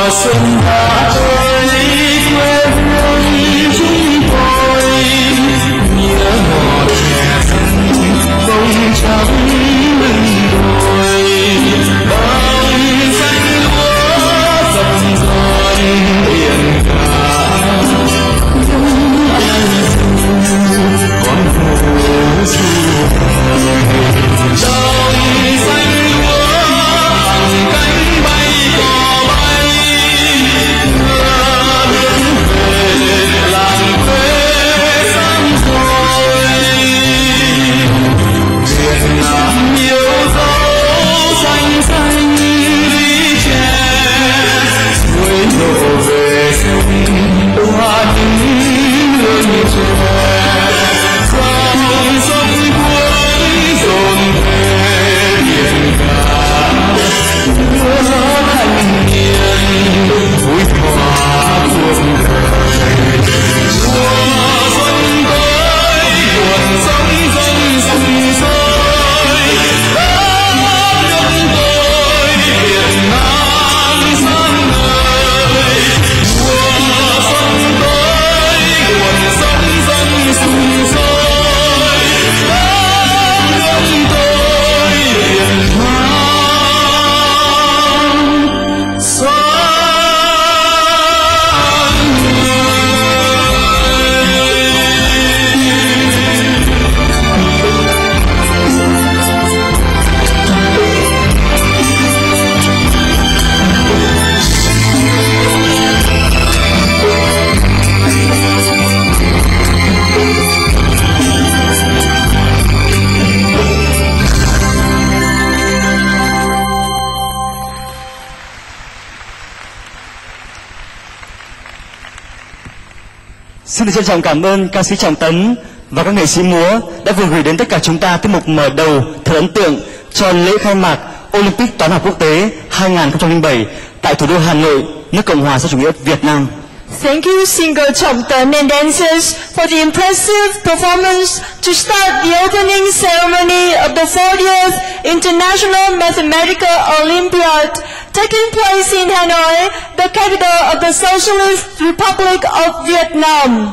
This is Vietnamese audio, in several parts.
Xin được trân trọng cảm ơn ca sĩ Trọng Tấn và các nghệ sĩ múa đã vừa gửi đến tất cả chúng ta tiết mục mở đầu thật ấn tượng cho lễ khai mạc Olympic Toán học Quốc tế 2007 tại thủ đô Hà Nội, nước Cộng hòa xã chủ nghĩa Việt Nam. Thank you, singer Trọng Tấn and dancers, for the impressive performance to start the opening ceremony of the 40th International Mathematical Olympiad taking place in Hanoi, the capital of the Socialist Republic of Vietnam.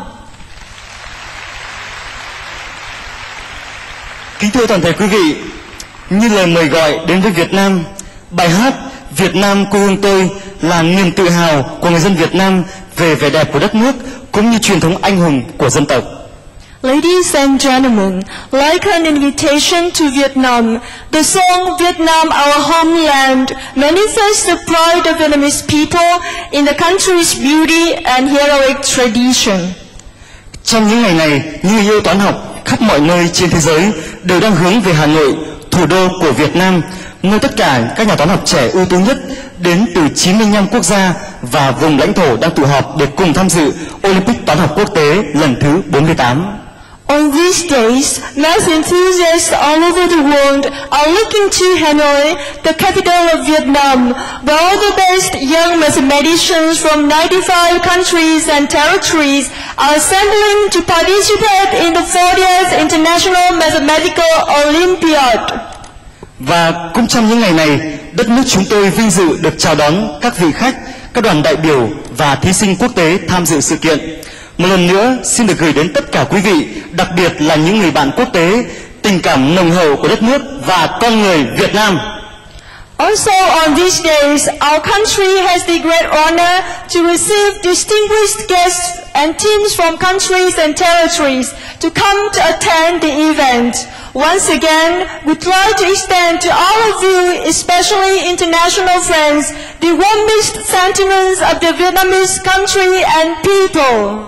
Kính thưa toàn thể quý vị, như lời mời gọi đến với Việt Nam, bài hát Việt Nam quê hương tôi là niềm tự hào của người dân Việt Nam về vẻ đẹp của đất nước cũng như truyền thống anh hùng của dân tộc. Ladies and gentlemen, like an invitation to Vietnam, the song Vietnam Our Homeland manifests the pride of Vietnamese people in the country's beauty and heroic tradition. Trong những ngày này, những người yêu toán học khắp mọi nơi trên thế giới đều đang hướng về Hà Nội, thủ đô của Việt Nam, nơi tất cả các nhà toán học trẻ ưu tú nhất đến từ 95 quốc gia và vùng lãnh thổ đang tụ họp để cùng tham dự Olympic Toán học Quốc tế lần thứ 48. On these days, math enthusiasts all over the world are looking to Hanoi, the capital of Vietnam, where all the best young mathematicians from 95 countries and territories are assembling to participate in the 40th International Mathematical Olympiad. Và cũng trong những ngày này, đất nước chúng tôi vinh dự được chào đón các vị khách, các đoàn đại biểu và thí sinh quốc tế tham dự sự kiện. Một lần nữa xin được gửi đến tất cả quý vị, đặc biệt là những người bạn quốc tế, tình cảm nồng hậu của đất nước và con người Việt Nam. Also on these days, our country has the great honor to receive distinguished guests and teams from countries and territories to come to attend the event. Once again, we'd like to extend to all of you, especially international friends, the warmest sentiments of the Vietnamese country and people.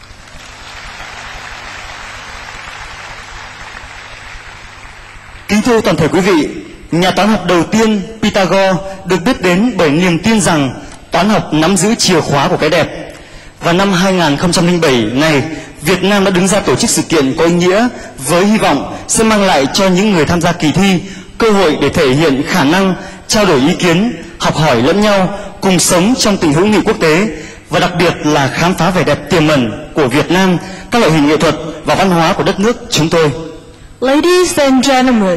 Kính thưa toàn thể quý vị, nhà toán học đầu tiên Pythagore được biết đến bởi niềm tin rằng toán học nắm giữ chìa khóa của cái đẹp. Và năm 2007 này, Việt Nam đã đứng ra tổ chức sự kiện có ý nghĩa với hy vọng sẽ mang lại cho những người tham gia kỳ thi cơ hội để thể hiện khả năng, trao đổi ý kiến, học hỏi lẫn nhau, cùng sống trong tình hữu nghị quốc tế và đặc biệt là khám phá vẻ đẹp tiềm ẩn của Việt Nam, các loại hình nghệ thuật và văn hóa của đất nước chúng tôi. Ladies and gentlemen,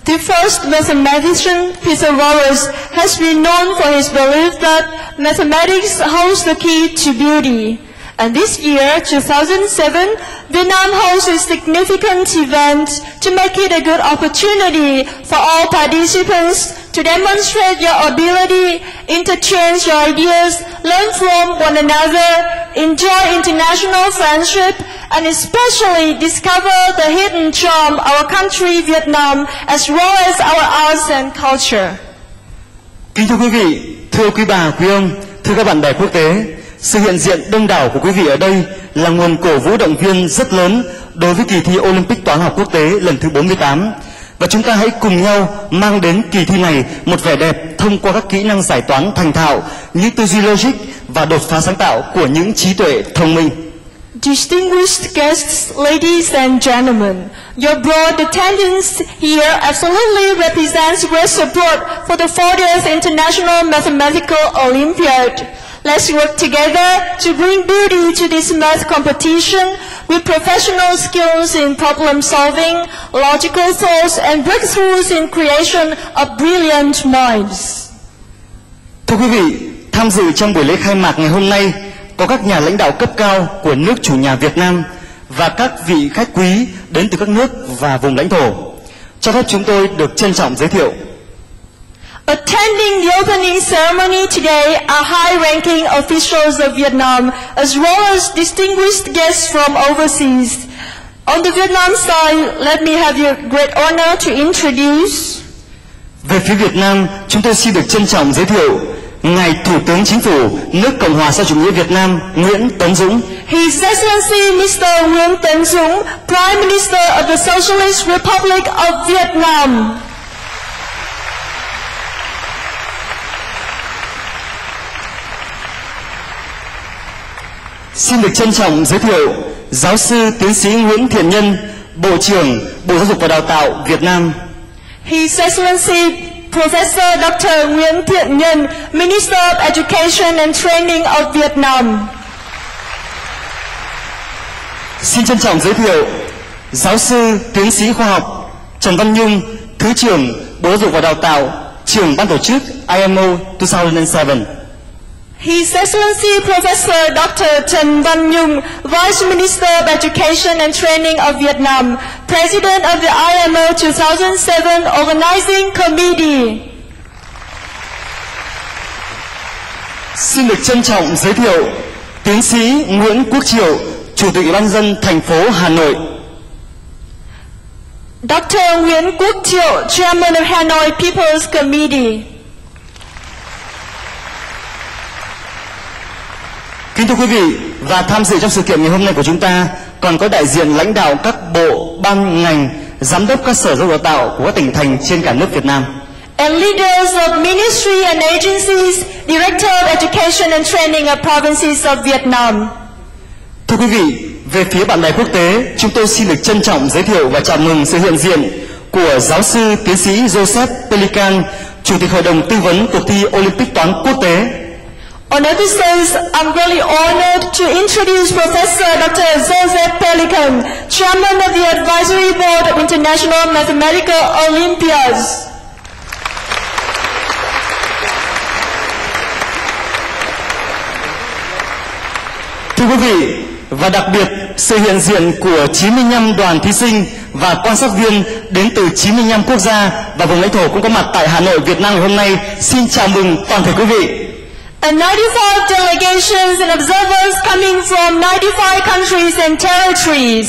The first mathematician, Peter Wallace, has been known for his belief that mathematics holds the key to beauty. And this year, 2007, Vietnam hosts a significant event to make it a good opportunity for all participants to demonstrate your ability, interchange your ideas, learn from one another, enjoy international friendship, and especially discover the hidden charm of our country, Vietnam, as well as our arts and culture. Kính thưa quý vị, thưa quý bà, quý ông, thưa các bạn bè quốc tế, sự hiện diện đông đảo của quý vị ở đây là nguồn cổ vũ động viên rất lớn đối với kỳ thi Olympic toán học quốc tế lần thứ 48. Và chúng ta hãy cùng nhau mang đến kỳ thi này một vẻ đẹp thông qua các kỹ năng giải toán thành thạo, những tư duy logic và đột phá sáng tạo của những trí tuệ thông minh. Distinguished guests, ladies and gentlemen, your broad attendance here absolutely represents great support for the 40th International Mathematical Olympiad. Let's work together to bring beauty to this math competition with professional skills in problem solving, logical thoughts, and breakthroughs in creation of brilliant minds. Thưa quý vị, tham dự trong buổi lễ khai mạc ngày hôm nay có các nhà lãnh đạo cấp cao của nước chủ nhà Việt Nam và các vị khách quý đến từ các nước và vùng lãnh thổ. Cho phép chúng tôi được trân trọng giới thiệu. Attending the opening ceremony today are high-ranking officials of Vietnam, as well as distinguished guests from overseas. On the Vietnam side, let me have your great honor to introduce. Về phía Việt Nam, chúng tôi xin được trân trọng giới thiệu Ngài Thủ tướng Chính phủ nước Cộng hòa xã hội chủ nghĩa Việt Nam Nguyễn Tấn Dũng. His Excellency Mr. Nguyễn Tấn Dũng, Prime Minister of the Socialist Republic of Vietnam. Xin được trân trọng giới thiệu Giáo sư Tiến sĩ Nguyễn Thiện Nhân, Bộ trưởng Bộ Giáo dục và Đào tạo Việt Nam. His Excellency Professor Dr. Nguyễn Thiện Nhân, Minister of Education and Training of Vietnam. Xin trân trọng giới thiệu Giáo sư Tiến sĩ khoa học Trần Văn Nhung, Thứ trưởng Bộ Giáo dục và Đào tạo, trưởng ban tổ chức IMO 2007. His Excellency Professor Dr. Trần Văn Nhung, Vice Minister of Education and Training of Vietnam, President of the IMO 2007 Organizing Committee. Xin được trân trọng giới thiệu Tiến sĩ Nguyễn Quốc Triệu, Chủ tịch Ủy ban nhân dân thành phố Hà Nội. Dr. Nguyễn Quốc Triệu, Chairman of Hanoi People's Committee. Kính thưa quý vị, và tham dự trong sự kiện ngày hôm nay của chúng ta còn có đại diện lãnh đạo các bộ, ban, ngành, giám đốc các sở giáo dục đào tạo của các tỉnh thành trên cả nước Việt Nam. And leaders of ministry and agencies, Director of Education and Training of provinces of Vietnam. Thưa quý vị, về phía bạn bè quốc tế, chúng tôi xin được trân trọng giới thiệu và chào mừng sự hiện diện của giáo sư tiến sĩ Joseph Pelican, Chủ tịch Hội đồng Tư vấn cuộc thi Olympic toán quốc tế. On episodes, I'm really honored to introduce Professor Dr. Joseph Pelican, Chairman of the Advisory Board of International Mathematical Olympiads. Thưa quý vị, và đặc biệt sự hiện diện của 95 đoàn thí sinh và quan sát viên đến từ 95 quốc gia và vùng lãnh thổ cũng có mặt tại Hà Nội, Việt Nam ngày hôm nay. Xin chào mừng toàn thể quý vị. And 95 delegations and observers coming from 95 countries and territories.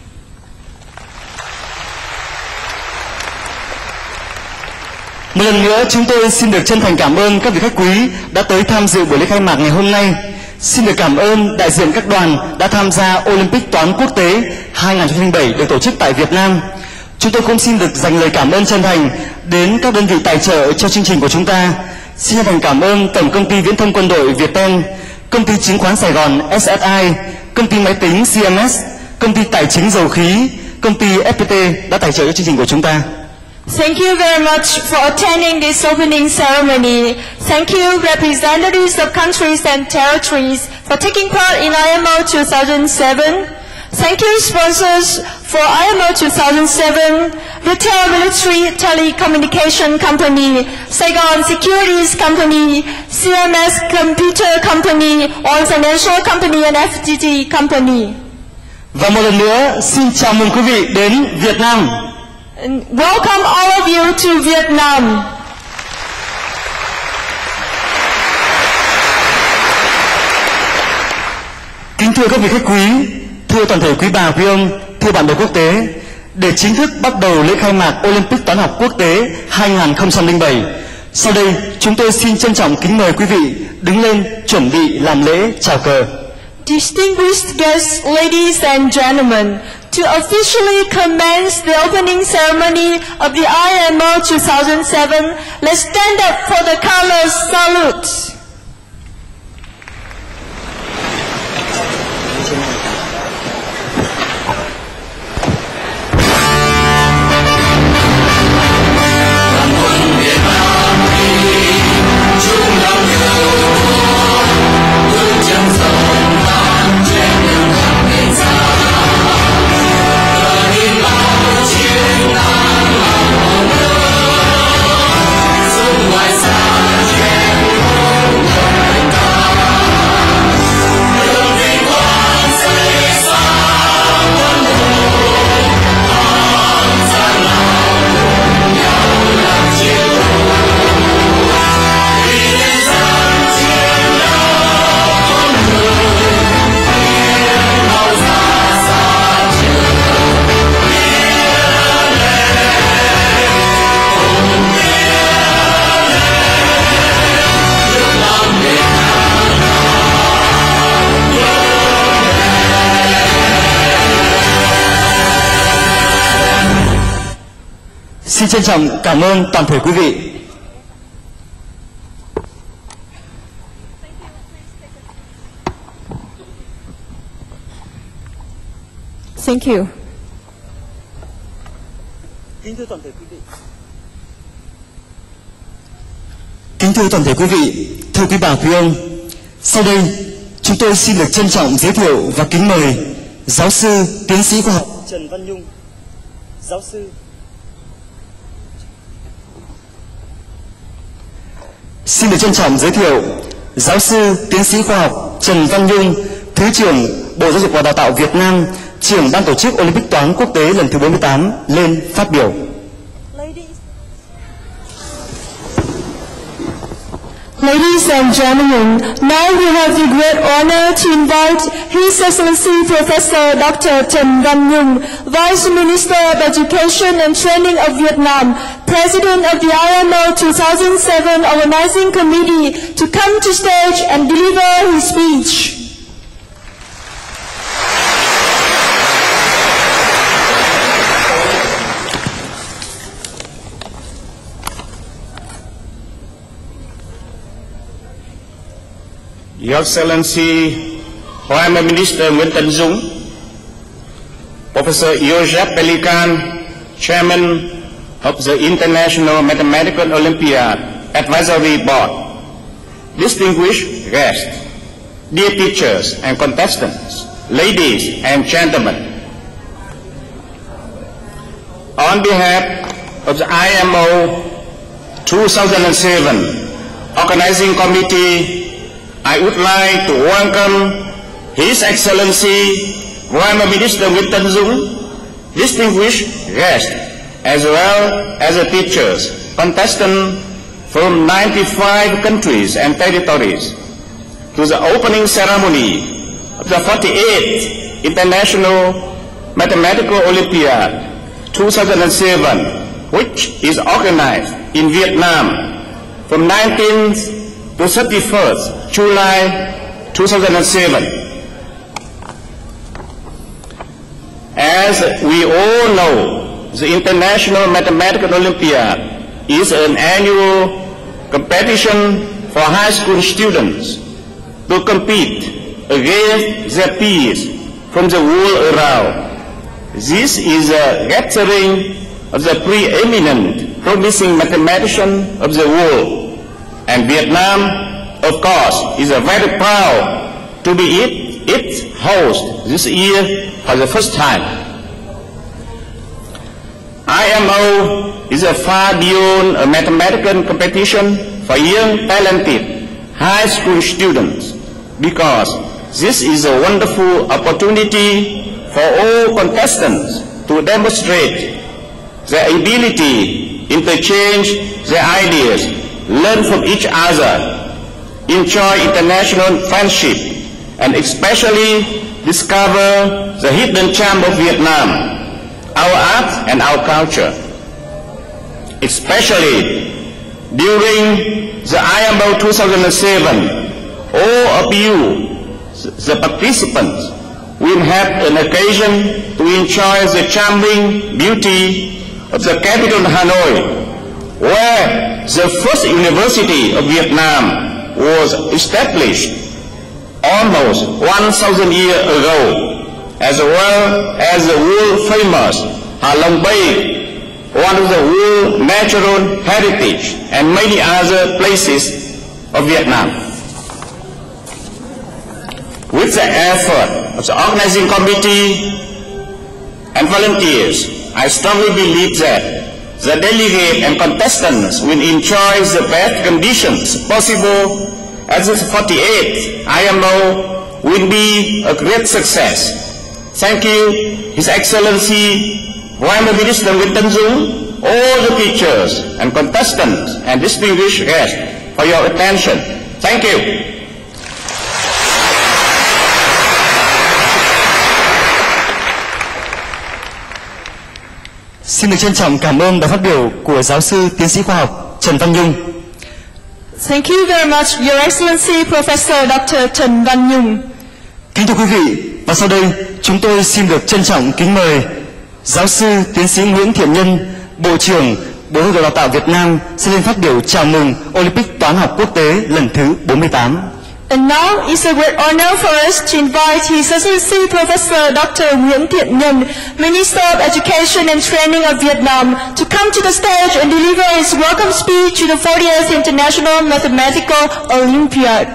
Một lần nữa chúng tôi xin được chân thành cảm ơn các vị khách quý đã tới tham dự buổi lễ khai mạc ngày hôm nay. Xin được cảm ơn đại diện các đoàn đã tham gia Olympic toán quốc tế 2007 được tổ chức tại Việt Nam. Chúng tôi cũng xin được dành lời cảm ơn chân thành đến các đơn vị tài trợ cho chương trình của chúng ta. Xin chân thành cảm ơn Tổng công ty Viễn thông Quân đội Viettel, Công ty Chứng khoán Sài Gòn SSI, Công ty Máy tính CMS, Công ty Tài chính Dầu khí, Công ty FPT đã tài trợ cho chương trình của chúng ta. Thank you very much for attending this opening ceremony. Thank you, representatives of countries and territories, for taking part in IMO 2007. Thank you, sponsors, for IMO 2007, Viettel Military Telecommunication Company, Saigon Securities Company, CMS Computer Company, All Financial Company, and FGT Company. Và một lần nữa, xin chào mừng quý vị đến Việt Nam. And welcome all of you to Vietnam. Kính thưa các vị khách quý, thưa toàn thể quý bà, quý ông, thưa bạn bè quốc tế, để chính thức bắt đầu lễ khai mạc Olympic toán học quốc tế 2007, sau đây chúng tôi xin trân trọng kính mời quý vị đứng lên chuẩn bị làm lễ chào cờ. Distinguished guests, ladies and gentlemen, to officially commence the opening ceremony of the IMO 2007, let's stand up for the colors salute. Xin trân trọng cảm ơn toàn thể quý vị. Thank you. Kính thưa toàn thể quý vị. Kính thưa toàn thể quý vị, thưa quý bà, quý ông, sau đây chúng tôi xin được trân trọng giới thiệu và kính mời giáo sư, tiến sĩ khoa học Trần Văn Nhung, giáo sư. Xin được trân trọng giới thiệu giáo sư, tiến sĩ khoa học Trần Văn Nhung, Thứ trưởng Bộ Giáo dục và Đào tạo Việt Nam, trưởng ban tổ chức Olympic toán quốc tế lần thứ 48 lên phát biểu. Ladies and gentlemen, now we have the great honor to invite His Excellency Professor Dr. Trần Văn Nhung, Vice Minister of Education and Training of Vietnam, President of the IMO 2007 Organizing Committee, to come to stage and deliver his speech. Your Excellency, Prime Minister Nguyễn Tấn Dũng, Professor Joseph Pelikan, Chairman of the International Mathematical Olympiad Advisory Board, distinguished guests, dear teachers and contestants, ladies and gentlemen. On behalf of the IMO 2007 Organizing Committee, I would like to welcome His Excellency Prime Minister Nguyễn Tấn Dũng, distinguished guests, as well as the teachers, contestants from 95 countries and territories, to the opening ceremony of the 48th International Mathematical Olympiad 2007, which is organized in Vietnam from 19th to 31st July 2007. As we all know, the International Mathematical Olympiad is an annual competition for high school students to compete against their peers from the world around. This is a gathering of the preeminent, promising mathematicians of the world, and Vietnam, of course, is very proud to be it it hosts this year for the first time. IMO is a far beyond a mathematical competition for young, talented high school students, because this is a wonderful opportunity for all contestants to demonstrate their ability, interchange their ideas, learn from each other, enjoy international friendship, and especially discover the hidden charm of Vietnam, our art and our culture. Especially during the IMO 2007, all of you, the participants, will have an occasion to enjoy the charming beauty of the capital Hanoi, where the first university of Vietnam was established almost 1,000 years ago, as well as the world-famous Ha Long Bay, one of the world natural heritage, and many other places of Vietnam. With the effort of the organizing committee and volunteers, I strongly believe that the delegates and contestants will enjoy the best conditions possible, as the 48th IMO will be a great success. Thank you, His Excellency Prime Minister Nguyễn Tấn Dũng, all the teachers and contestants and distinguished guests for your attention. Thank you. Xin được trân trọng cảm ơn bài phát biểu của giáo sư tiến sĩ khoa học Trần Văn Nhung. Thank you very much, Your Excellency Professor Dr. Trần Văn Nhung. Kính thưa quý vị, và sau đây chúng tôi xin được trân trọng kính mời giáo sư tiến sĩ Nguyễn Thiện Nhân, Bộ trưởng Bộ Giáo dục Đào tạo Việt Nam sẽ lên phát biểu chào mừng Olympic Toán học quốc tế lần thứ 48. And now it's a great honor for us to invite His Excellency Professor Dr. Nguyễn Thiện Nhân, Minister of Education and Training of Vietnam, to come to the stage and deliver his welcome speech to the 40th International Mathematical Olympiad.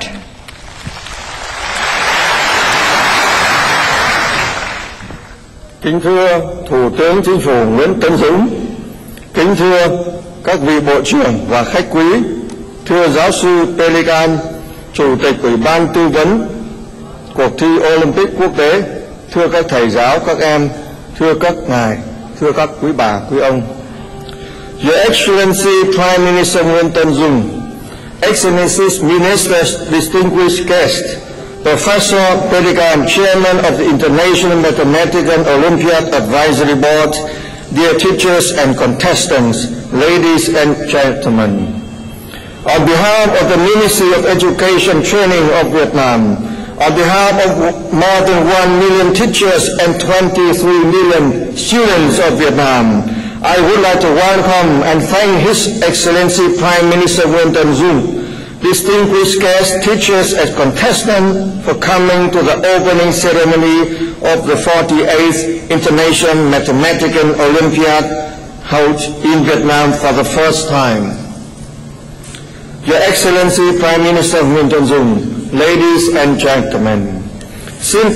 Kính thưa Thủ tướng Chính phủ Nguyễn Tấn Dũng, kính thưa các vị Bộ trưởng và khách quý, thưa giáo sư Pelican, Chủ tịch Ủy ban Tư vấn cuộc thi Olympic quốc tế, thưa các thầy giáo, các em, thưa các ngài, thưa các quý bà, quý ông. Your Excellency Prime Minister Nguyễn Tấn Dũng, Excellencies, Ministers, distinguished guests, Professor Pelican, Chairman of the International Mathematical Olympiad Advisory Board, dear teachers and contestants, ladies and gentlemen. On behalf of the Ministry of Education Training of Vietnam, on behalf of more than 1 million teachers and 23 million students of Vietnam, I would like to welcome and thank His Excellency Prime Minister Nguyễn Tấn Dũng, distinguished guests, teachers and contestants for coming to the opening ceremony of the 48th International Mathematical Olympiad held in Vietnam for the first time. Your Excellency Prime Minister Nguyễn Tấn Dũng, ladies and gentlemen, since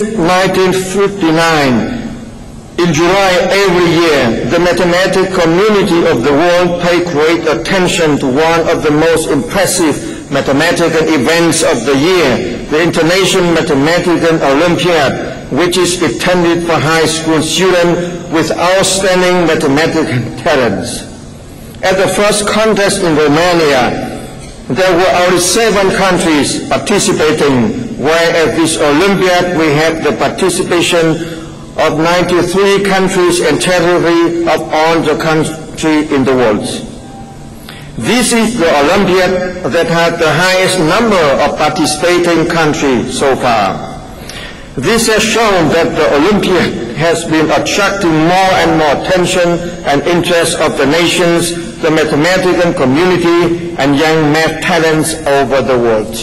1959, in July every year, the mathematical community of the world paid great attention to one of the most impressive mathematical events of the year, the International Mathematical Olympiad, which is intended for high school students with outstanding mathematical talents. At the first contest in Romania, there were only 7 countries participating, whereas at this Olympiad we had the participation of 93 countries and territories of all the countries in the world. This is the Olympiad that had the highest number of participating countries so far. This has shown that the Olympiad has been attracting more and more attention and interest of the nations, the mathematical community, and young math talents over the world.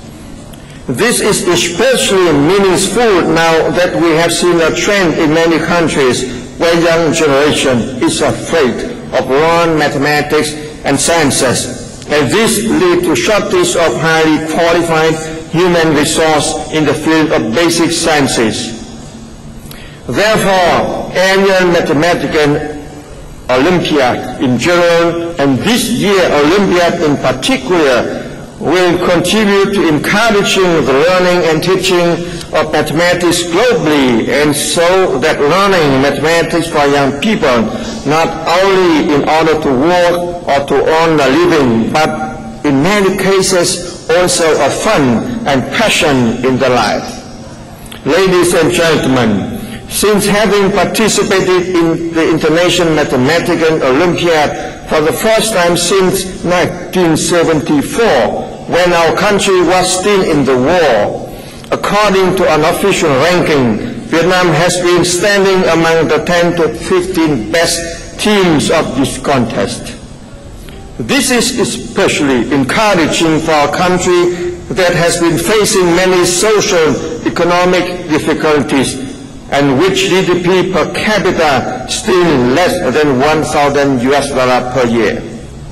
This is especially meaningful now that we have seen a trend in many countries where young generation is afraid of learning mathematics and sciences, and this leads to shortage of highly qualified human resource in the field of basic sciences. Therefore, annual mathematical Olympiad in general and this year Olympiad in particular will contribute to encouraging the learning and teaching of mathematics globally, and so that learning mathematics for young people not only in order to work or to earn a living, but in many cases also a fun and passion in their life. Ladies and gentlemen, since having participated in the International Mathematical Olympiad for the first time since 1974, when our country was still in the war, according to an official ranking, Vietnam has been standing among the 10 to 15 best teams of this contest. This is especially encouraging for a country that has been facing many social, economic difficulties and which GDP per capita still less than $1,000 per year.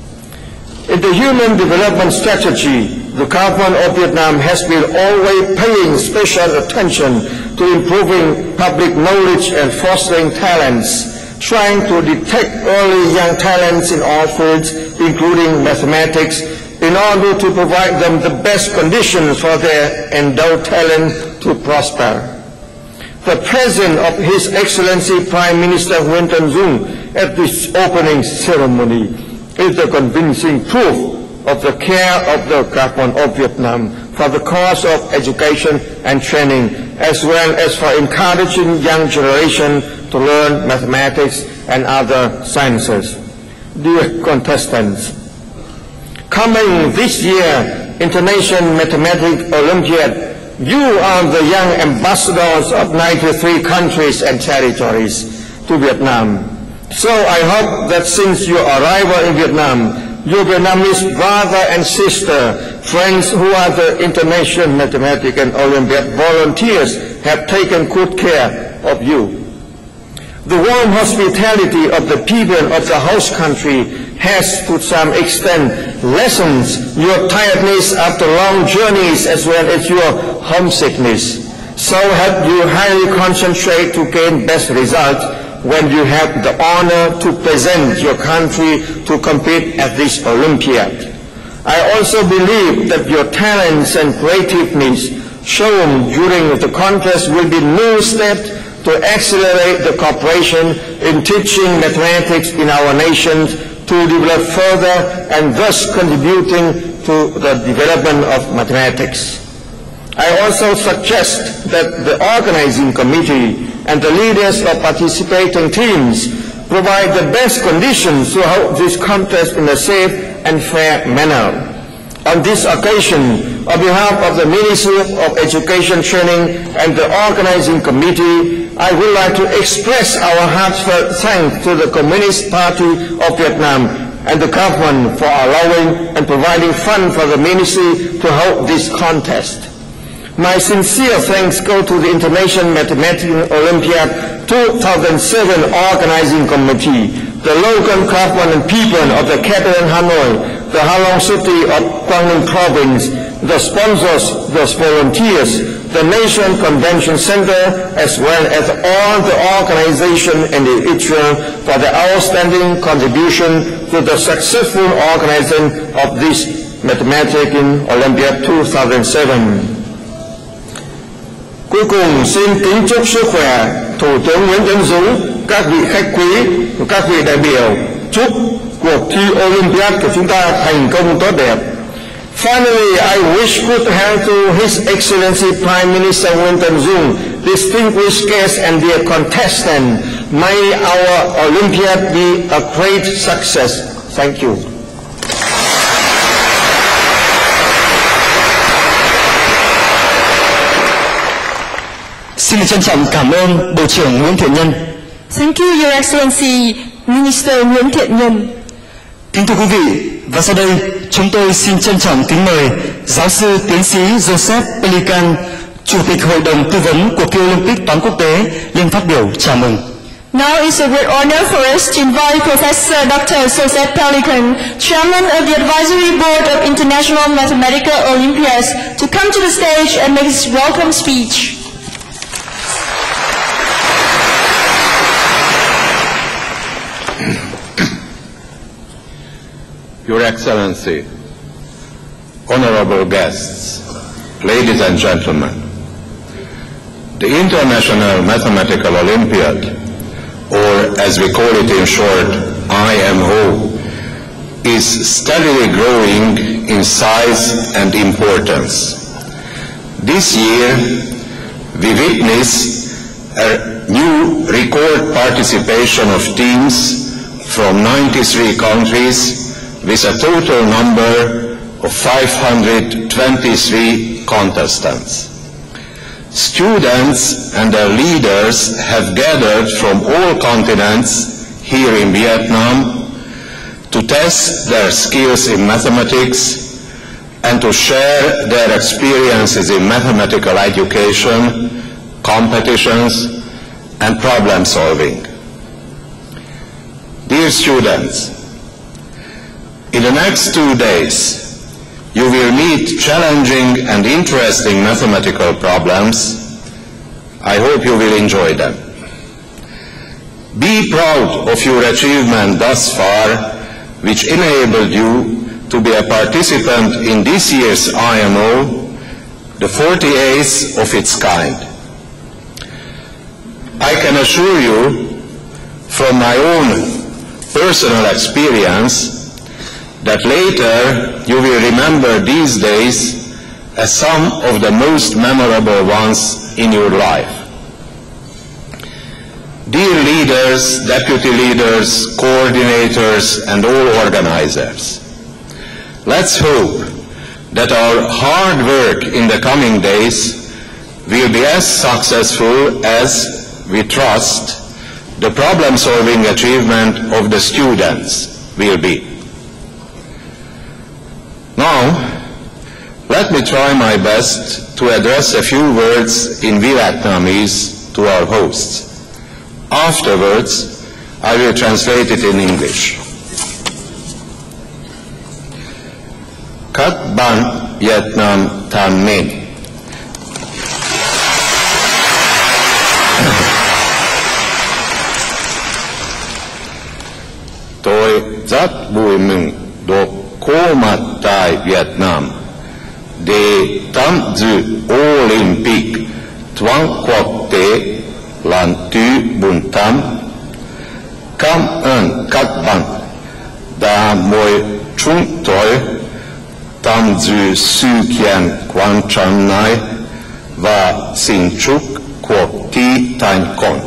In the Human Development Strategy, the government of Vietnam has been always paying special attention to improving public knowledge and fostering talents, trying to detect early young talents in all fields, including mathematics, in order to provide them the best conditions for their endowed talent to prosper. The presence of His Excellency Prime Minister Nguyen Thanh Dung at this opening ceremony is the convincing proof of the care of the government of Vietnam for the cause of education and training, as well as for encouraging young generation to learn mathematics and other sciences. Dear contestants, coming this year, International Mathematics Olympiad, you are the young ambassadors of 93 countries and territories to Vietnam. So I hope that since your arrival in Vietnam, your Vietnamese brother and sister, friends who are the International Mathematical Olympiad volunteers, have taken good care of you. The warm hospitality of the people of the host country has to some extent lessened your tiredness after long journeys as well as your homesickness. So help you highly concentrate to gain best results when you have the honor to present your country to compete at this Olympiad. I also believe that your talents and creativeness shown during the contest will be new steps to accelerate the cooperation in teaching mathematics in our nation to develop further and thus contributing to the development of mathematics. I also suggest that the organizing committee and the leaders of participating teams provide the best conditions to hold this contest in a safe and fair manner. On this occasion, on behalf of the Ministry of Education Training and the organizing committee, I would like to express our heartfelt thanks to the Communist Party of Vietnam and the government for allowing and providing funds for the ministry to hold this contest. My sincere thanks go to the International Mathematical Olympiad 2007 Organizing Committee, the local government and people of the capital Hanoi, the Ha Long City of Quang Ninh Province, the sponsors, the volunteers, the Nation Convention Center, as well as all the organizations and the Israel for the outstanding contribution to the successful organizing of this Mathematical Olympiad 2007. Cuối cùng xin kính chúc sức khỏe Thủ tướng Nguyễn Tấn Dũng, các vị khách quý, các vị đại biểu, chúc cuộc thi Olympiad của chúng ta thành công tốt đẹp. Finally, I wish good health to His Excellency Prime Minister Nguyen Thanh Dung, distinguished guests and dear contestants. May our Olympiad be a great success. Thank you. Xin trân trọng cảm ơn Bộ trưởng Nguyễn Thiện Nhân. Thank you, Your Excellency, Minister Nguyễn Thiện Nhân. Kính thưa quý vị, và sau đây chúng tôi xin trân trọng kính mời giáo sư tiến sĩ Joseph Pelican, Chủ tịch Hội đồng Tư vấn cuộc thi Olympic toán quốc tế lên phát biểu chào mừng. Now it's a great honor for us to invite Professor Dr. Joseph Pelikan, Chairman of the Advisory Board of International Mathematical Olympiads, to come to the stage and make his welcome speech. Your Excellency, honorable guests, ladies and gentlemen, the International Mathematical Olympiad, or as we call it in short, IMO, is steadily growing in size and importance. This year, we witness a new record participation of teams from 93 countries with a total number of 523 contestants. Students and their leaders have gathered from all continents here in Vietnam to test their skills in mathematics and to share their experiences in mathematical education, competitions, and problem solving. Dear students, in the next 2 days, you will meet challenging and interesting mathematical problems. I hope you will enjoy them. Be proud of your achievement thus far, which enabled you to be a participant in this year's IMO, the 48th of its kind. I can assure you, from my own personal experience, that later you will remember these days as some of the most memorable ones in your life. Dear leaders, deputy leaders, coordinators, and all organizers, let's hope that our hard work in the coming days will be as successful as, we trust, the problem-solving achievement of the students will be. Now, let me try my best to address a few words in Vietnamese to our hosts. Afterwards, I will translate it in English. Các bạn Việt Nam thân mến, tôi rất vui mừng được có mặt tại Việt Nam để tham dự Olympic toán quốc tế lần thứ 48. Cảm ơn các bạn đã mời chúng tôi tham dự sự kiện quan trọng này và xin chúc cuộc thi thành công.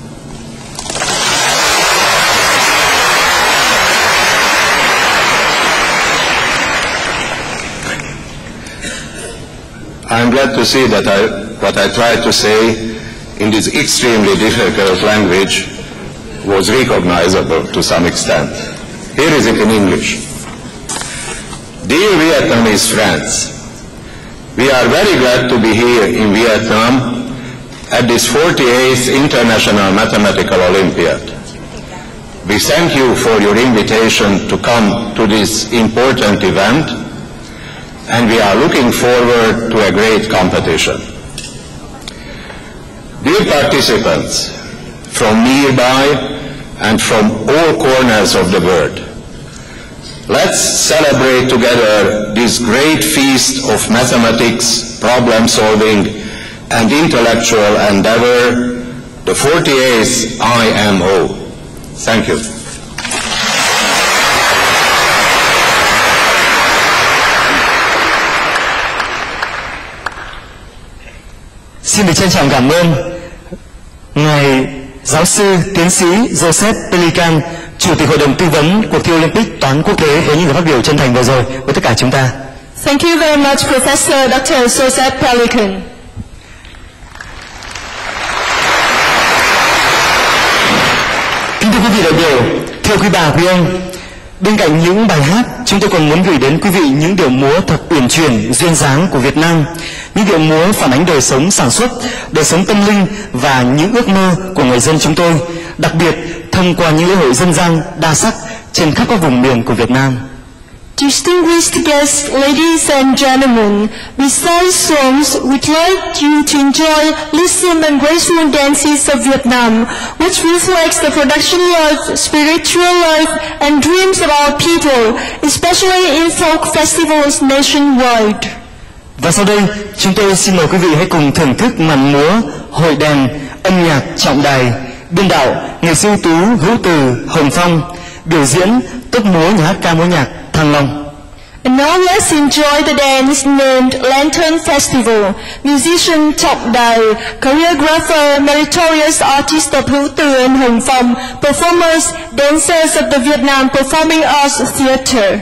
I'm glad to see that what I tried to say in this extremely difficult language was recognizable to some extent. Here is it in English. Dear Vietnamese friends, we are very glad to be here in Vietnam at this 48th International Mathematical Olympiad. We thank you for your invitation to come to this important event, and we are looking forward to a great competition. Dear participants from nearby and from all corners of the world, let's celebrate together this great feast of mathematics, problem solving, and intellectual endeavor, the 48th IMO. Thank you. Xin được trân trọng cảm ơn Ngài Giáo sư Tiến sĩ Joseph Pelikan, Chủ tịch Hội đồng Tư vấn Cuộc thi Olympic Toán Quốc tế với những lời phát biểu chân thành vừa rồi với tất cả chúng ta. Thank you very much, Professor Dr. Joseph Pelikan. Kính thưa quý vị đại biểu, thưa quý bà, quý ông, Bên cạnh những bài hát, chúng tôi còn muốn gửi đến quý vị những điệu múa thật uyển chuyển, duyên dáng của Việt Nam. Những điệu múa phản ánh đời sống sản xuất, đời sống tâm linh và những ước mơ của người dân chúng tôi, đặc biệt thông qua những lễ hội dân gian đa sắc trên khắp các vùng miền của Việt Nam. Distinguished guests, ladies and gentlemen, besides songs, we'd like you to enjoy, listen and graceful dances of Vietnam, which reflects the production life, spiritual life, and dreams of our people, especially in folk festivals nationwide. Và sau đây, chúng tôi xin mời quý vị hãy cùng thưởng thức màn múa, hội đèn, âm nhạc trọng đài, biên đạo, nghệ sĩ ưu tú Hữu Từ, Hồng Phong, biểu diễn tốp múa nhà hát ca múa nhạc Thăng Long. And now let's enjoy the dance named Lantern Festival. Musician Trọng Đài, choreographer, meritorious artist of Hữu Từ and Hồng Phong, performers, dancers of the Vietnam Performing Arts Theatre.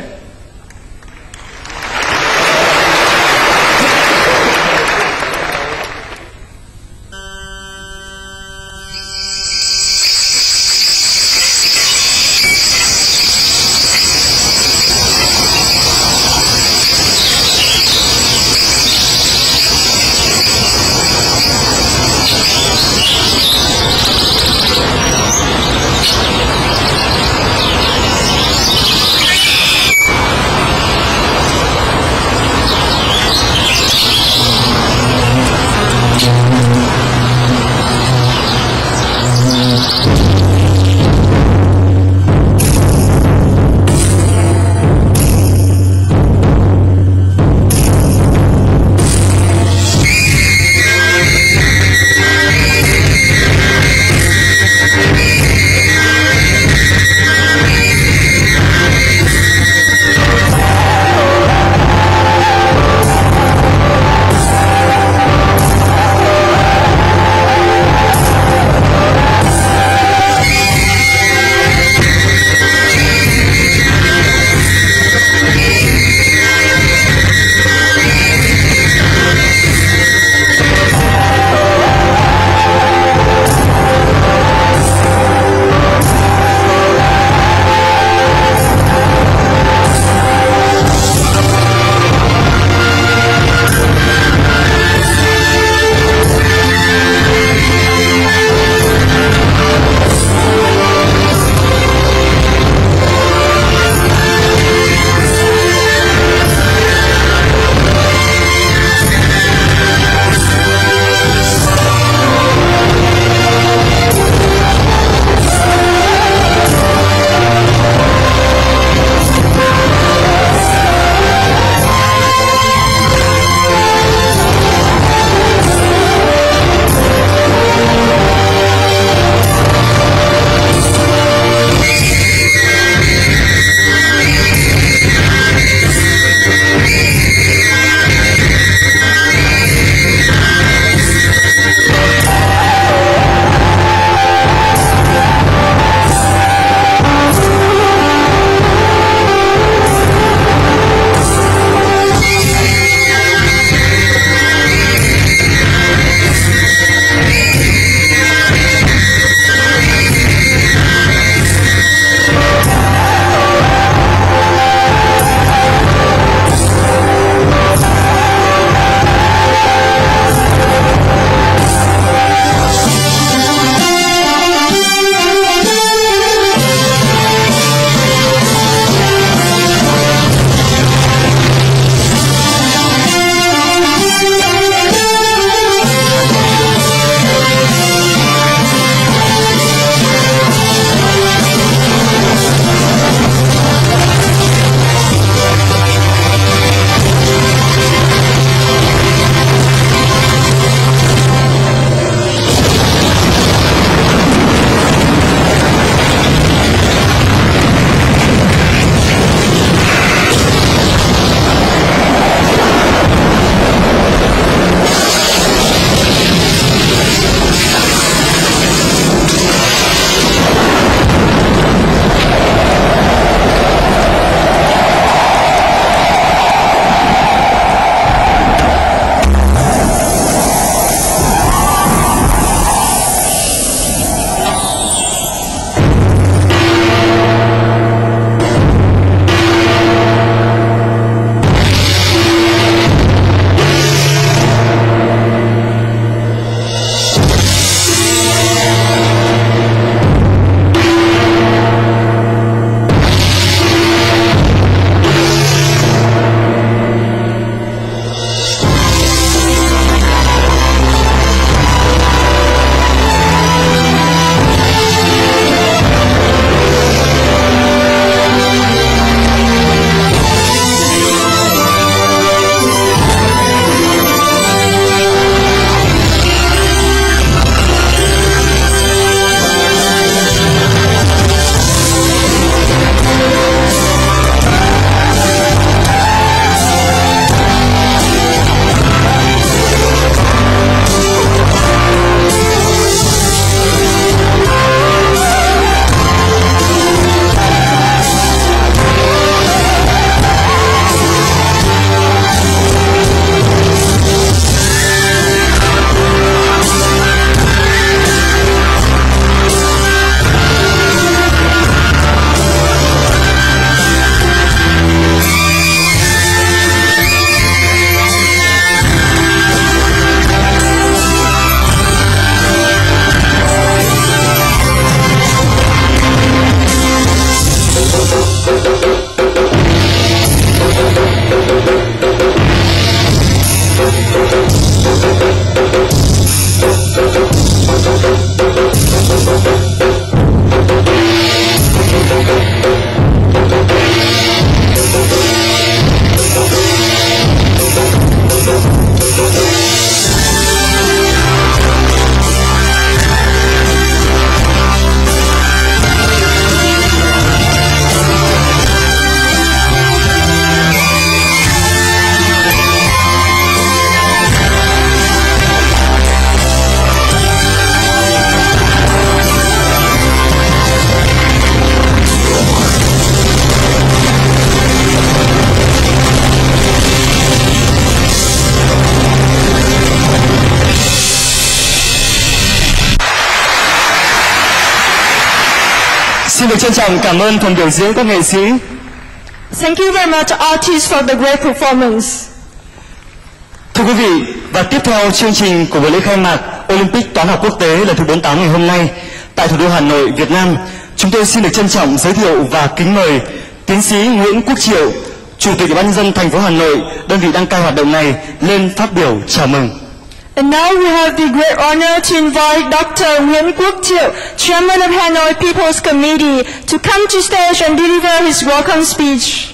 Xin được trân trọng cảm ơn phần biểu diễn các nghệ sĩ. Thank you very much, artists, for the great performance. Thưa quý vị, và tiếp theo chương trình của buổi lễ khai mạc Olympic Toán học Quốc tế lần thứ 48 ngày hôm nay tại thủ đô Hà Nội, Việt Nam, chúng tôi xin được trân trọng giới thiệu và kính mời tiến sĩ Nguyễn Quốc Triệu, Chủ tịch Ủy ban nhân dân thành phố Hà Nội, đơn vị đăng cai hoạt động này, lên phát biểu chào mừng. And now we have the great honor to invite Dr. Nguyễn Quốc Triệu, Chairman of Hanoi People's Committee, to come to stage and deliver his welcome speech.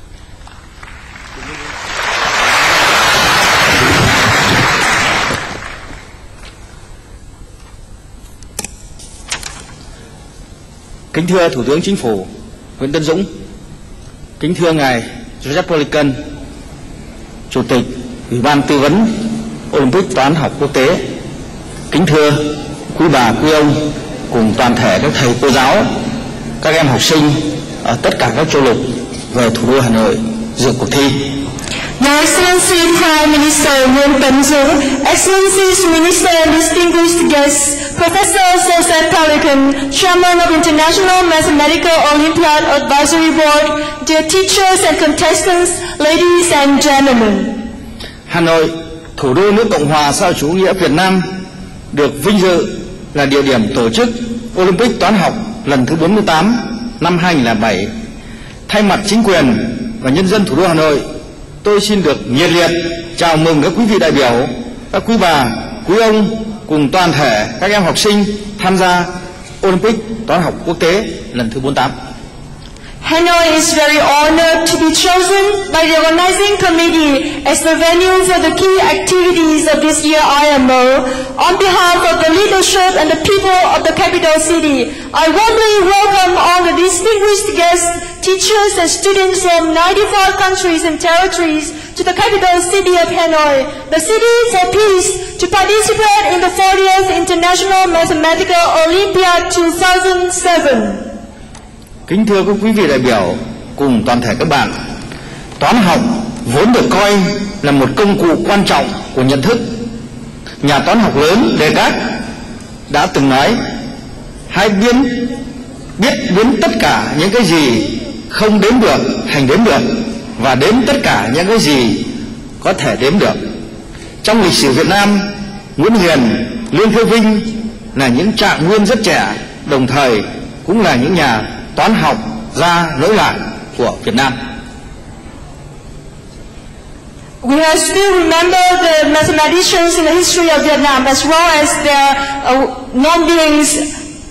Kính thưa Thủ tướng Chính phủ Nguyễn Tấn Dũng, kính thưa ngài Joseph Polican, Chủ tịch Ủy ban Tư vấn Olympic Toán học Quốc tế, kính thưa quý bà quý ông cùng toàn thể các thầy cô giáo, các em học sinh ở tất cả các châu lục về thủ đô Hà Nội dự cuộc thi. Your Excellency Prime Minister Nguyễn Tấn Dũng, Excellencies Minister and distinguished guests, Professor Joseph Polican, Chairman of International Mathematical Olympiad Advisory Board, dear teachers and contestants, ladies and gentlemen. Hà Nội, thủ đô nước Cộng hòa xã hội chủ nghĩa Việt Nam, được vinh dự là địa điểm tổ chức Olympic Toán học lần thứ 48 năm 2007. Thay mặt chính quyền và nhân dân thủ đô Hà Nội, tôi xin được nhiệt liệt chào mừng các quý vị đại biểu, các quý bà, quý ông cùng toàn thể các em học sinh tham gia Olympic Toán học Quốc tế lần thứ 48. Hanoi is very honored to be chosen by the organizing committee as the venue for the key activities of this year IMO. On behalf of the leadership and the people of the capital city, I warmly welcome all the distinguished guests, teachers and students from 95 countries and territories to the capital city of Hanoi, the city for peace, to participate in the 40th International Mathematical Olympiad 2007. Kính thưa các quý vị đại biểu cùng toàn thể các bạn, toán học vốn được coi là một công cụ quan trọng của nhận thức. Nhà toán học lớn Descartes đã từng nói: hãy biết biến tất cả những cái gì không đếm được thành đếm được, và đếm tất cả những cái gì có thể đếm được. Trong lịch sử Việt Nam, Nguyễn Hiền, Lương Thế Vinh là những trạng nguyên rất trẻ, đồng thời cũng là những nhà toán học gia nổi loạn của Việt Nam. We have still remember the mathematicians in the history of Vietnam as well as their non-beings.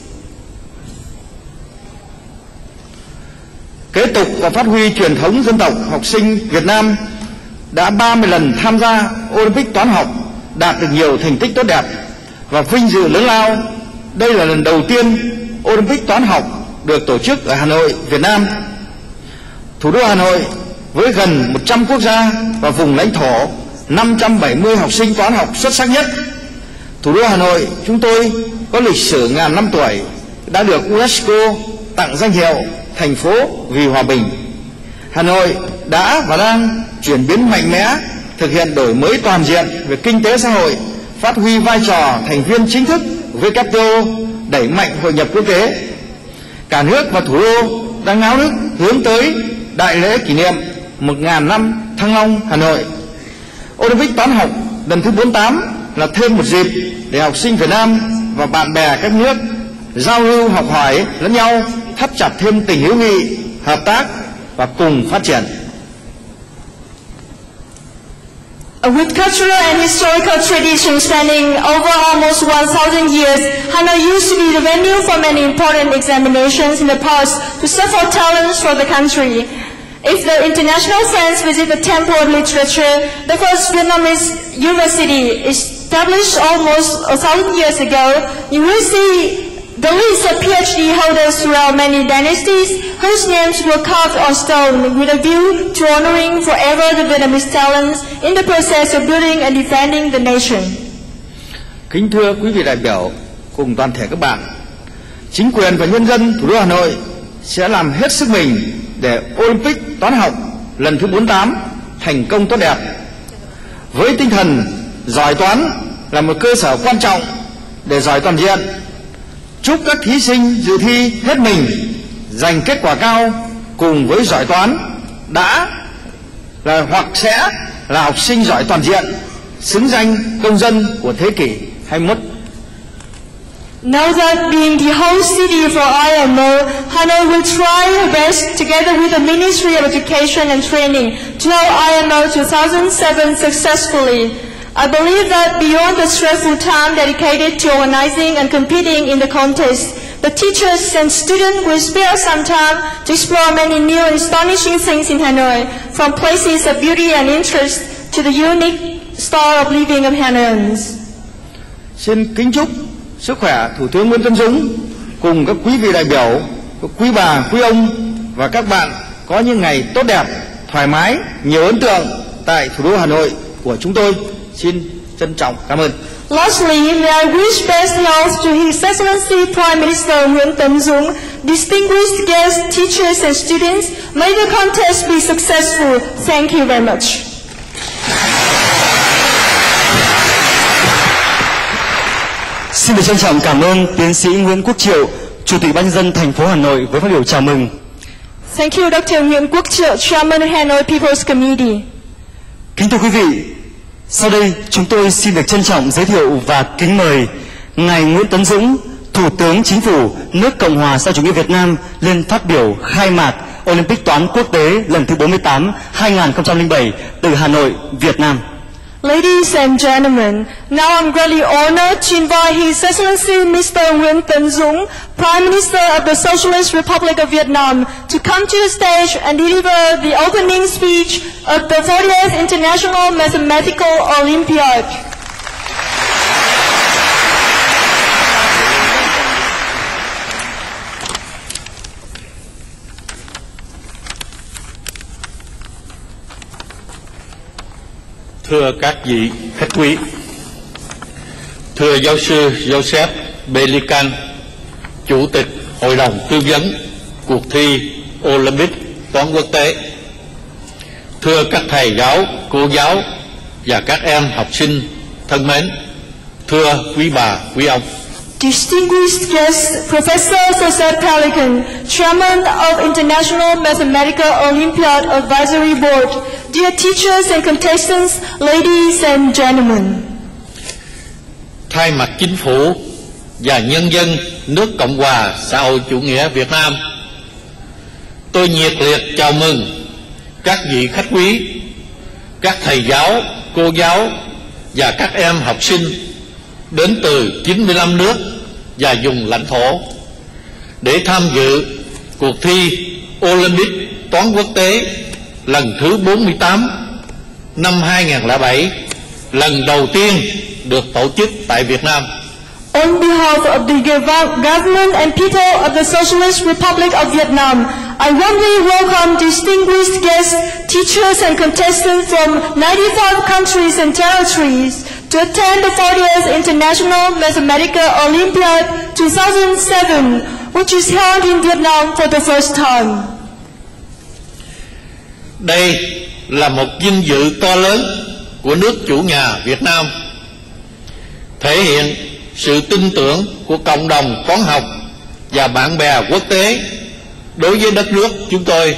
Kế tục và phát huy truyền thống dân tộc, học sinh Việt Nam đã 30 lần tham gia Olympic toán học, đạt được nhiều thành tích tốt đẹp và vinh dự lớn lao. Đây là lần đầu tiên Olympic toán học được tổ chức ở Hà Nội, Việt Nam. Thủ đô Hà Nội với gần 100 quốc gia và vùng lãnh thổ, 570 học sinh toán học xuất sắc nhất. Thủ đô Hà Nội chúng tôi có lịch sử ngàn năm tuổi, đã được UNESCO tặng danh hiệu thành phố vì hòa bình. Hà Nội đã và đang chuyển biến mạnh mẽ, thực hiện đổi mới toàn diện về kinh tế xã hội, phát huy vai trò thành viên chính thức WTO, đẩy mạnh hội nhập quốc tế. Cả nước và thủ đô đang náo nức hướng tới đại lễ kỷ niệm 1000 năm Thăng Long Hà Nội. Olympic toán học lần thứ 48 là thêm một dịp để học sinh Việt Nam và bạn bè các nước giao lưu học hỏi lẫn nhau, thắt chặt thêm tình hữu nghị, hợp tác và cùng phát triển. With cultural and historical traditions spanning over almost 1,000 years, Hanoi used to be the venue for many important examinations in the past to search for talents for the country. If the international friends visit the Temple of Literature, the first Vietnamese university established almost 1,000 years ago, you will see the list of PhD holders throughout many dynasties whose names were carved on stone with a view to honoring forever the Vietnamese talents in the process of building and defending the nation. Kính thưa quý vị đại biểu cùng toàn thể các bạn, chính quyền và nhân dân thủ đô Hà Nội sẽ làm hết sức mình để Olympic toán học lần thứ 48 thành công tốt đẹp. Với tinh thần giỏi toán là một cơ sở quan trọng để giỏi toàn diện, chúc các thí sinh dự thi hết mình, giành kết quả cao cùng với giỏi toán đã là hoặc sẽ là học sinh giỏi toàn diện, xứng danh công dân của thế kỷ 21. Now that being the host city for IMO, Hanoi will try her best together with the Ministry of Education and Training to hold IMO 2007 successfully. I believe that beyond the stressful time dedicated to organizing and competing in the contest, the teachers and students will spare some time to explore many new and astonishing things in Hanoi, from places of beauty and interest to the unique style of living of Hanoians. Xin kính chúc sức khỏe Thủ tướng Nguyễn Tấn Dũng cùng các quý vị đại biểu, các quý bà, quý ông và các bạn có những ngày tốt đẹp, thoải mái, nhiều ấn tượng tại thủ đô Hà Nội của chúng tôi. Xin trân trọng cảm ơn. Lastly, may I wish best health to His Excellency Prime Minister Nguyễn Tấn Dũng, distinguished guests, teachers and students. May the contest be successful. Thank you very much. Xin được trân trọng cảm ơn tiến sĩ Nguyễn Quốc Triệu, Chủ tịch Ban nhân dân thành phố Hà Nội với phát biểu chào mừng. Thank you, Dr. Nguyễn Quốc Triệu, Chairman of Hanoi People's Committee. Kính thưa quý vị, sau đây chúng tôi xin được trân trọng giới thiệu và kính mời ngài Nguyễn Tấn Dũng, Thủ tướng Chính phủ nước Cộng hòa xã hội chủ nghĩa Việt Nam lên phát biểu khai mạc Olympic toán quốc tế lần thứ 48 2007 từ Hà Nội, Việt Nam. Ladies and gentlemen, now I'm greatly honored to invite His Excellency Mr. Nguyễn Tấn Dũng, Prime Minister of the Socialist Republic of Vietnam, to come to the stage and deliver the opening speech of the 40th International Mathematical Olympiad. Thưa các vị khách quý, thưa giáo sư Joseph Belican, Chủ tịch Hội đồng Tư vấn cuộc thi Olympic toán quốc tế, thưa các thầy giáo, cô giáo và các em học sinh thân mến, thưa quý bà, quý ông. Distinguished guest, Professor Joseph Belican, Chairman of International Mathematical Olympiad Advisory Board, dear teachers and contestants, ladies and gentlemen. Thay mặt chính phủ và nhân dân nước Cộng hòa xã hội chủ nghĩa Việt Nam, tôi nhiệt liệt chào mừng các vị khách quý, các thầy giáo, cô giáo và các em học sinh đến từ 95 nước và vùng lãnh thổ để tham dự cuộc thi Olympic toán quốc tế lần thứ 48 năm 2007, lần đầu tiên được tổ chức tại Việt Nam. On behalf of the government and people of the Socialist Republic of Vietnam, I warmly welcome distinguished guests, teachers and contestants from 95 countries and territories to attend the 40th International Mathematical Olympiad 2007, which is held in Vietnam for the first time. Đây là một vinh dự to lớn của nước chủ nhà Việt Nam, thể hiện sự tin tưởng của cộng đồng toán học và bạn bè quốc tế đối với đất nước chúng tôi.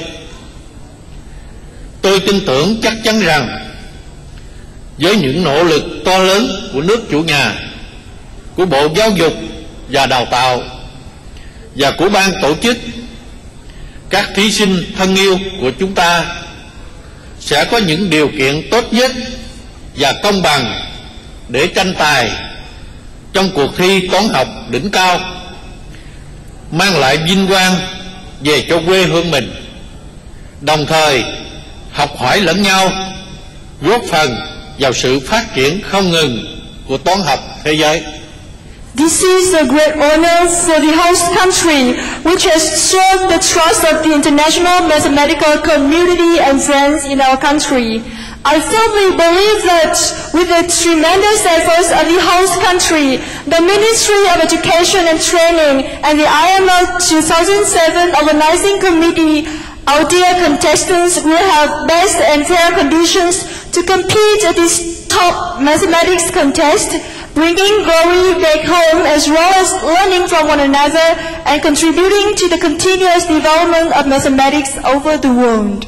Tôi tin tưởng chắc chắn rằng với những nỗ lực to lớn của nước chủ nhà, của Bộ Giáo dục và Đào tạo và của ban tổ chức, các thí sinh thân yêu của chúng ta sẽ có những điều kiện tốt nhất và công bằng để tranh tài trong cuộc thi toán học đỉnh cao, mang lại vinh quang về cho quê hương mình, đồng thời học hỏi lẫn nhau, góp phần vào sự phát triển không ngừng của toán học thế giới. This is a great honor for the host country, which has shown the trust of the international mathematical community and friends in our country. I firmly believe that with the tremendous efforts of the host country, the Ministry of Education and Training, and the IML 2007 Organizing Committee, our dear contestants will have best and fair conditions to compete at this top mathematics contest, bringing glory back home as well as learning from one another and contributing to the continuous development of mathematics over the world.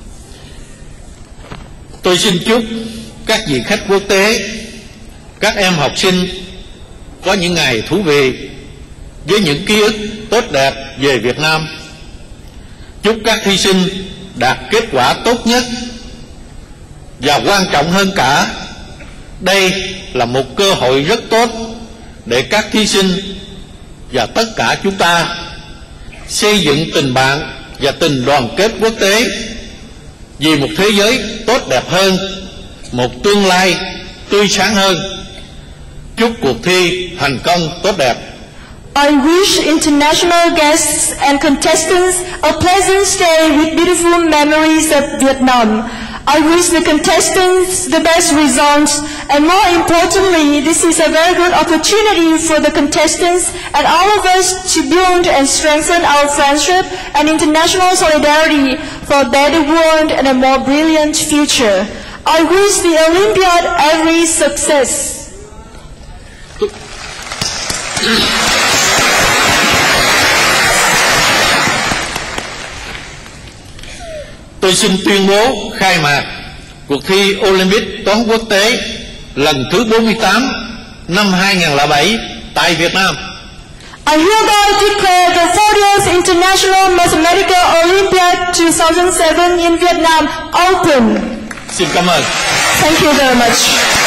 Tôi xin chúc các vị khách quốc tế, các em học sinh có những ngày thú vị với những ký ức tốt đẹp về Việt Nam. Chúc các thí sinh đạt kết quả tốt nhất, và quan trọng hơn cả, đây là một cơ hội rất tốt để các thí sinh và tất cả chúng ta xây dựng tình bạn và tình đoàn kết quốc tế vì một thế giới tốt đẹp hơn, một tương lai tươi sáng hơn. Chúc cuộc thi thành công tốt đẹp. I wish international guests and contestants a pleasant stay with beautiful memories of Vietnam. I wish the contestants the best results, and more importantly, this is a very good opportunity for the contestants and all of us to build and strengthen our friendship and international solidarity for a better world and a more brilliant future. I wish the Olympiad every success. Tôi xin tuyên bố khai mạc cuộc thi Olympic toán quốc tế lần thứ 48 năm 2007 tại Việt Nam. I hereby declare the 40th International Mathematical Olympiad 2007 in Vietnam open. Xin cảm ơn. Thank you very much.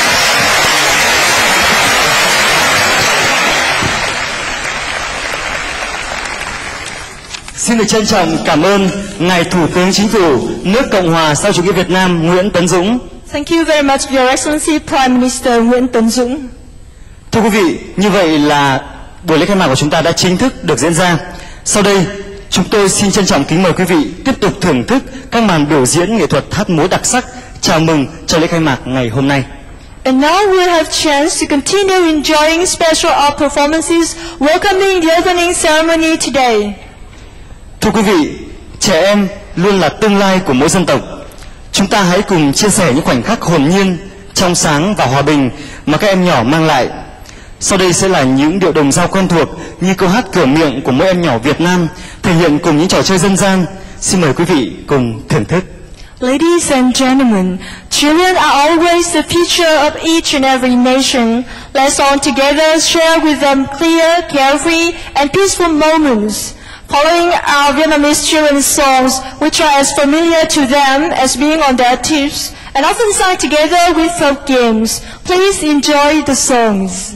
Xin được trân trọng cảm ơn Ngài Thủ tướng Chính phủ nước Cộng hòa xã hội chủ nghĩa Việt Nam Nguyễn Tấn Dũng. Thank you very much, Your Excellency Prime Minister Nguyễn Tấn Dũng. Thưa quý vị, như vậy là buổi lễ khai mạc của chúng ta đã chính thức được diễn ra. Sau đây, chúng tôi xin trân trọng kính mời quý vị tiếp tục thưởng thức các màn biểu diễn nghệ thuật hát múa đặc sắc chào mừng cho lễ khai mạc ngày hôm nay. And now we'll have chance to continue enjoying special art performances welcoming the opening ceremony today. Thưa quý vị, trẻ em luôn là tương lai của mỗi dân tộc. Chúng ta hãy cùng chia sẻ những khoảnh khắc hồn nhiên, trong sáng và hòa bình mà các em nhỏ mang lại. Sau đây sẽ là những điệu đồng dao quen thuộc như câu hát cửa miệng của mỗi em nhỏ Việt Nam, thể hiện cùng những trò chơi dân gian. Xin mời quý vị cùng thưởng thức. Ladies and gentlemen, children are always the future of each and every nation. Let's all together share with them clear, carefree, and peaceful moments. Following our Vietnamese children's songs, which are as familiar to them as being on their tips, and often sung together with folk games. Please enjoy the songs.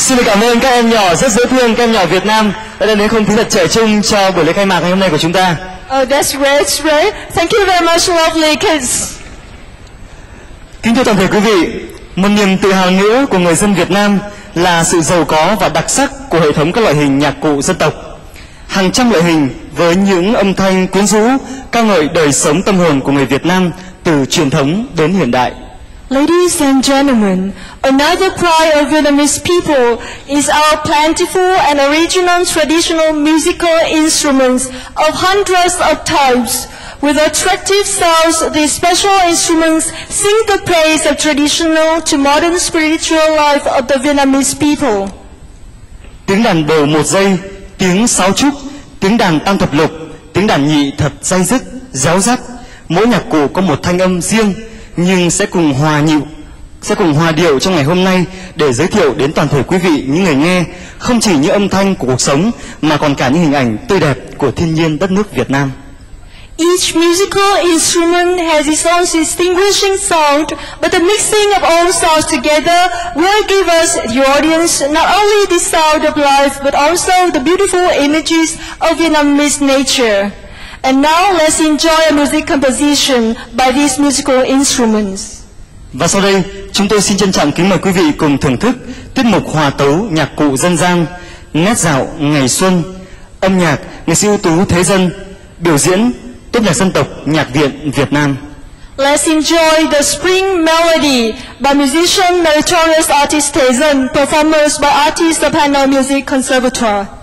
Xin được cảm ơn các em nhỏ rất dễ thương, các em nhỏ Việt Nam đã đem đến không khí thật trẻ trung cho buổi lễ khai mạc ngày hôm nay của chúng ta. Oh, that's great, that's great. Thank you very much, lovely kids. Kính thưa toàn thể quý vị, một niềm tự hào nữa của người dân Việt Nam là sự giàu có và đặc sắc của hệ thống các loại hình nhạc cụ dân tộc. Hàng trăm loại hình với những âm thanh quyến rũ, ca ngợi đời sống tâm hồn của người Việt Nam từ truyền thống đến hiện đại. Ladies and gentlemen, another pride of Vietnamese people is our plentiful and original traditional musical instruments of hundreds of types. With attractive sounds, these special instruments sing the praise of traditional to modern spiritual life of the Vietnamese people. Tiếng đàn bầu 1 giây, tiếng sáo trúc, tiếng đàn tam thập lục, tiếng đàn nhị thật day dứt, réo rắt. Mỗi nhạc cụ có một thanh âm riêng, nhưng sẽ cùng hòa điệu trong ngày hôm nay để giới thiệu đến toàn thể quý vị những người nghe không chỉ những âm thanh của cuộc sống mà còn cả những hình ảnh tươi đẹp của thiên nhiên đất nước Việt Nam. Each musical instrument has its own distinguishing sound, but the mixing of all sounds together will give us, the audience, not only the sound of life, but also the beautiful images of Vietnamese nature. And now let's enjoy a music composition by these musical instruments. Và sau đây, chúng tôi xin trân trọng kính mời quý vị cùng thưởng thức tiết mục hòa tấu nhạc cụ dân gian, nét dạo ngày xuân, âm nhạc nghệ sĩ ưu tú Thế Dân, biểu diễn tốt nhạc dân tộc Nhạc viện Việt Nam. Let's enjoy the Spring Melody by musician meritorious artist Thế Dân, performers by artists of Hanoi Music Conservatoire.